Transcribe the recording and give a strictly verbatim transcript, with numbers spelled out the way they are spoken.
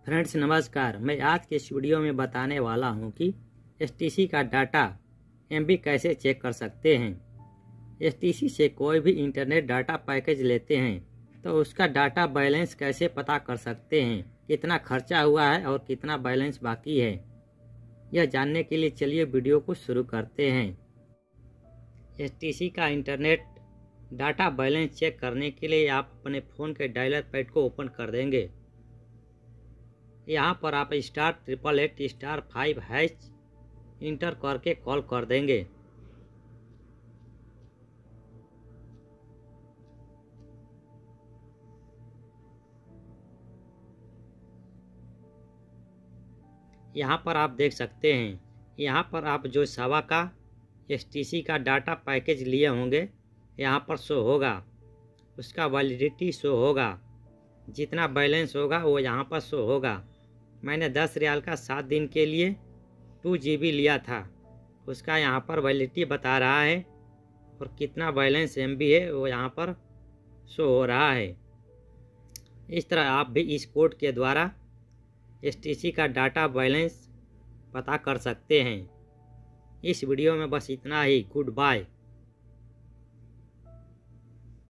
Friends नमस्कार, मैं आज के इस वीडियो में बताने वाला हूं कि एस टी सी का डाटा एम बी कैसे चेक कर सकते हैं। एस टी सी से कोई भी इंटरनेट डाटा पैकेज लेते हैं तो उसका डाटा बैलेंस कैसे पता कर सकते हैं, कितना खर्चा हुआ है और कितना बैलेंस बाकी है। यह जानने के लिए चलिए वीडियो को शुरू करते हैं। एस टी सी का इंटरनेट डाटा बैलेंस चेक करने के लिए आप अपने फ़ोन के डायलर पैड को ओपन कर देंगे। यहाँ पर आप star triple eight star five hash enter करके कॉल कर देंगे। यहाँ पर आप देख सकते हैं, यहाँ पर आप जो सवा का एस टी सी का डाटा पैकेज लिए होंगे यहाँ पर शो होगा, उसका वैलिडिटी शो होगा, जितना बैलेंस होगा वो यहाँ पर शो होगा। मैंने दस रियाल का सात दिन के लिए टू जी बी लिया था, उसका यहाँ पर वैलिडिटी बता रहा है और कितना बैलेंस एम बी है वो यहाँ पर शो हो रहा है। इस तरह आप भी इस कोड के द्वारा एस टी सी का डाटा बैलेंस पता कर सकते हैं। इस वीडियो में बस इतना ही। Good bye.